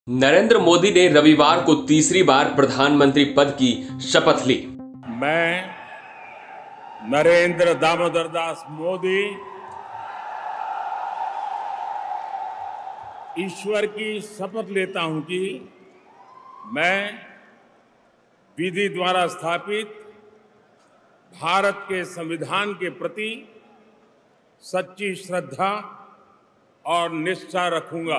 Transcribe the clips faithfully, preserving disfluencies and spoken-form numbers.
नरेंद्र मोदी ने रविवार को तीसरी बार प्रधानमंत्री पद की शपथ ली। मैं नरेंद्र दामोदर दास मोदी ईश्वर की शपथ लेता हूं कि मैं विधि द्वारा स्थापित भारत के संविधान के प्रति सच्ची श्रद्धा और निष्ठा रखूंगा।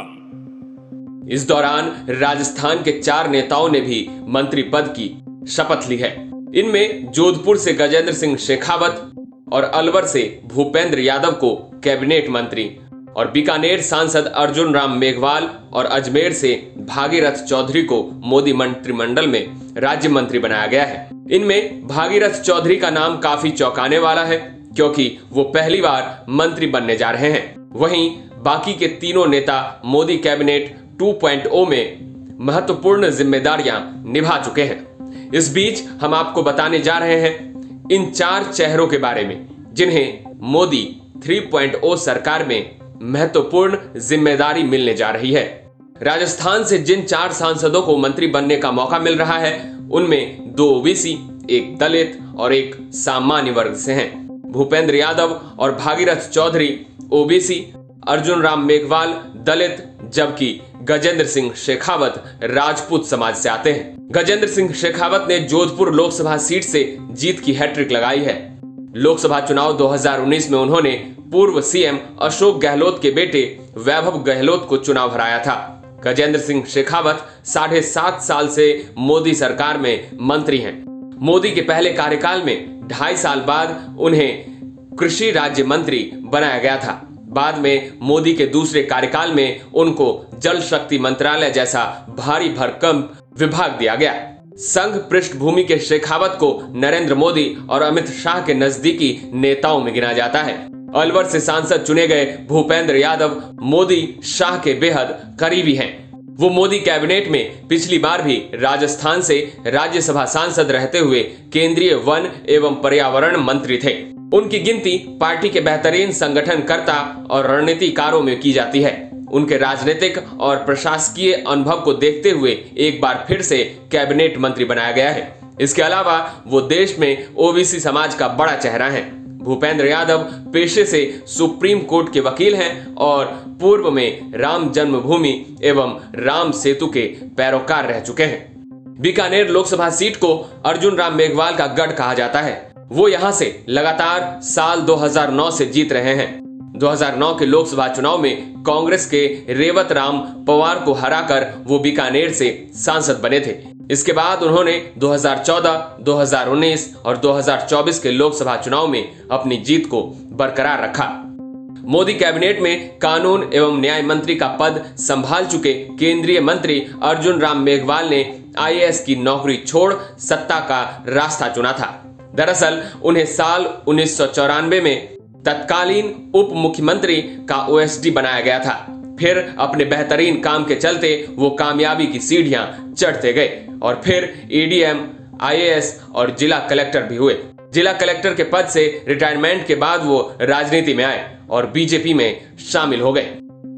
इस दौरान राजस्थान के चार नेताओं ने भी मंत्री पद की शपथ ली है। इनमें जोधपुर से गजेंद्र सिंह शेखावत और अलवर से भूपेंद्र यादव को कैबिनेट मंत्री और बीकानेर सांसद अर्जुन राम मेघवाल और अजमेर से भागीरथ चौधरी को मोदी मंत्रिमंडल में राज्य मंत्री बनाया गया है। इनमें भागीरथ चौधरी का नाम काफी चौंकाने वाला है, क्योंकि वो पहली बार मंत्री बनने जा रहे हैं। वहीं बाकी के तीनों नेता Modi cabinet two point O में महत्वपूर्ण जिम्मेदारियां निभा चुके हैं। इस बीच हम आपको बताने जा रहे हैं इन चार चेहरों के बारे में, जिन्हें मोदी थ्री पॉइंट ओ सरकार में महत्वपूर्ण जिम्मेदारी मिलने जा रही है। राजस्थान से जिन चार सांसदों को मंत्री बनने का मौका मिल रहा है, उनमें दो ओबीसी, एक दलित और एक सामान्य वर्ग से हैं। भूपेंद्र यादव और भागीरथ चौधरी ओबीसी, अर्जुन राम मेघवाल दलित, जबकि गजेंद्र सिंह शेखावत राजपूत समाज से आते हैं। गजेंद्र सिंह शेखावत ने जोधपुर लोकसभा सीट से जीत की हैट्रिक लगाई है। लोकसभा चुनाव दो हज़ार उन्नीस में उन्होंने पूर्व सीएम अशोक गहलोत के बेटे वैभव गहलोत को चुनाव हराया था। गजेंद्र सिंह शेखावत साढ़े सात साल से मोदी सरकार में मंत्री हैं। मोदी के पहले कार्यकाल में ढाई साल बाद उन्हें कृषि राज्य मंत्री बनाया गया था। बाद में मोदी के दूसरे कार्यकाल में उनको जल शक्ति मंत्रालय जैसा भारी भरकम विभाग दिया गया। संघ पृष्ठभूमि के शेखावत को नरेंद्र मोदी और अमित शाह के नजदीकी नेताओं में गिना जाता है। अलवर से सांसद चुने गए भूपेंद्र यादव मोदी शाह के बेहद करीबी हैं। वो मोदी कैबिनेट में पिछली बार भी राजस्थान से राज्यसभा सांसद रहते हुए केंद्रीय वन एवं पर्यावरण मंत्री थे। उनकी गिनती पार्टी के बेहतरीन संगठनकर्ता और रणनीतिकारों में की जाती है। उनके राजनीतिक और प्रशासकीय अनुभव को देखते हुए एक बार फिर से कैबिनेट मंत्री बनाया गया है। इसके अलावा वो देश में ओबीसी समाज का बड़ा चेहरा है। भूपेंद्र यादव पेशे से सुप्रीम कोर्ट के वकील हैं और पूर्व में राम जन्मभूमि एवं राम सेतु के पैरोकार रह चुके हैं। बीकानेर लोकसभा सीट को अर्जुन राम मेघवाल का गढ़ कहा जाता है। वो यहां से लगातार साल दो हज़ार नौ से जीत रहे हैं। दो हज़ार नौ के लोकसभा चुनाव में कांग्रेस के रेवत राम पवार को हराकर वो बीकानेर से सांसद बने थे। इसके बाद उन्होंने दो हज़ार चौदह, दो हज़ार उन्नीस और दो हज़ार चौबीस के लोकसभा चुनाव में अपनी जीत को बरकरार रखा। मोदी कैबिनेट में कानून एवं न्याय मंत्री का पद संभाल चुके केंद्रीय मंत्री अर्जुन राम मेघवाल ने आईएएस की नौकरी छोड़ सत्ता का रास्ता चुना था। दरअसल उन्हें साल उन्नीस सौ चौरानवे में तत्कालीन उप मुख्यमंत्री का ओएसडी बनाया गया था। फिर अपने बेहतरीन काम के चलते वो कामयाबी की सीढ़ियां चढ़ते गए और फिर एडीएम, आईएएस और जिला कलेक्टर भी हुए। जिला कलेक्टर के पद से रिटायरमेंट के बाद वो राजनीति में आए और बीजेपी में शामिल हो गए।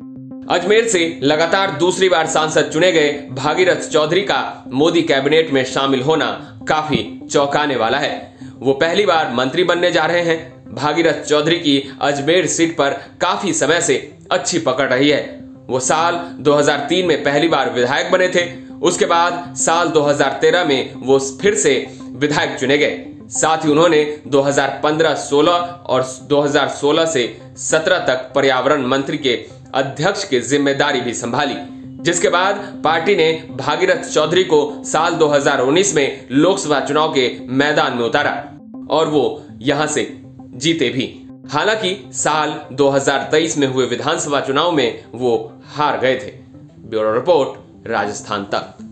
अजमेर से लगातार दूसरी बार सांसद चुने गए भागीरथ चौधरी का मोदी कैबिनेट में शामिल होना काफी चौंकाने वाला है। वो पहली बार मंत्री बनने जा रहे हैं। भागीरथ चौधरी की अजमेर सीट पर काफी समय से अच्छी पकड़ रही है। वो साल दो हज़ार तीन में पहली बार विधायक बने थे। उसके बाद साल दो हज़ार तेरह में वो फिर से विधायक चुने गए। साथ ही उन्होंने दो हज़ार पंद्रह सोलह और दो हज़ार सोलह से सत्रह तक पर्यावरण मंत्री के अध्यक्ष की जिम्मेदारी भी संभाली, जिसके बाद पार्टी ने भागीरथ चौधरी को साल दो हज़ार उन्नीस में लोकसभा चुनाव के मैदान में उतारा और वो यहां से जीते भी। हालांकि साल दो हज़ार तेईस में हुए विधानसभा चुनाव में वो हार गए थे। ब्यूरो रिपोर्ट, राजस्थान तक।